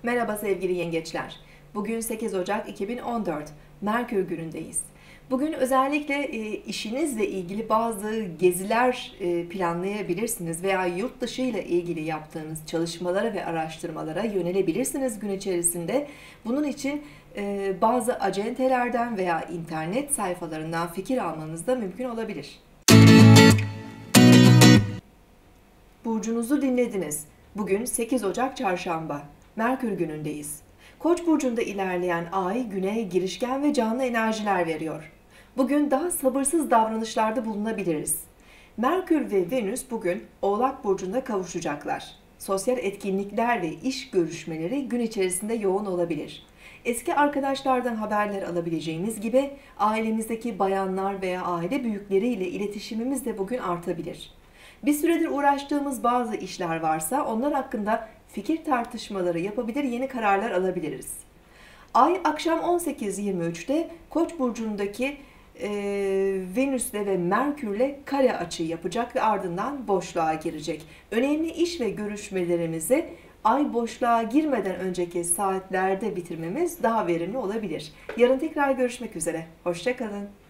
Merhaba sevgili yengeçler. Bugün 8 Ocak 2014, Merkür günündeyiz. Bugün özellikle işinizle ilgili bazı geziler planlayabilirsiniz veya yurt dışı ile ilgili yaptığınız çalışmalara ve araştırmalara yönelebilirsiniz gün içerisinde. Bunun için bazı acentelerden veya internet sayfalarından fikir almanız da mümkün olabilir. Burcunuzu dinlediniz. Bugün 8 Ocak Çarşamba. Merkür günündeyiz. Koç burcunda ilerleyen ay güneye girişken ve canlı enerjiler veriyor. Bugün daha sabırsız davranışlarda bulunabiliriz. Merkür ve Venüs bugün Oğlak burcunda kavuşacaklar. Sosyal etkinlikler ve iş görüşmeleri gün içerisinde yoğun olabilir. Eski arkadaşlardan haberler alabileceğimiz gibi ailemizdeki bayanlar veya aile büyükleriyle iletişimimiz de bugün artabilir. Bir süredir uğraştığımız bazı işler varsa onlar hakkında fikir tartışmaları yapabilir, yeni kararlar alabiliriz. Ay akşam 18:23'te Koç burcundaki Venüs'le ve Merkür'le kare açı yapacak ve ardından boşluğa girecek. Önemli iş ve görüşmelerimizi ay boşluğa girmeden önceki saatlerde bitirmemiz daha verimli olabilir. Yarın tekrar görüşmek üzere. Hoşça kalın.